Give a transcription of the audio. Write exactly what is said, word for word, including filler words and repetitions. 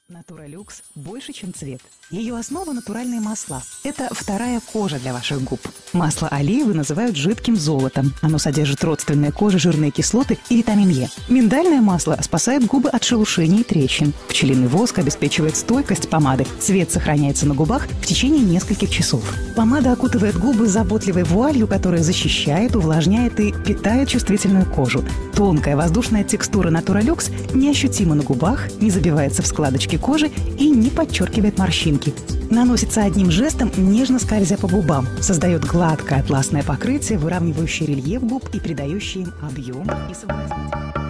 Натуралюкс больше, чем цвет. Ее основа – натуральные масла. Это вторая кожа для ваших губ. Масло оливы называют жидким золотом. Оно содержит родственные коже жирные кислоты и витамин Е. Миндальное масло спасает губы от шелушений и трещин. Пчелиный воск обеспечивает стойкость помады. Цвет сохраняется на губах в течение нескольких часов. Помада окутывает губы заботливой вуалью, которая защищает, увлажняет и питает чувствительную кожу. Тонкая воздушная текстура Натуралюкс неощутима на губах, не забивается в складочки кожи и не подчеркивает морщинки. Наносится одним жестом, нежно скользя по губам. Создает гладкое атласное покрытие, выравнивающее рельеф губ и придающее им объем и соблазнительность.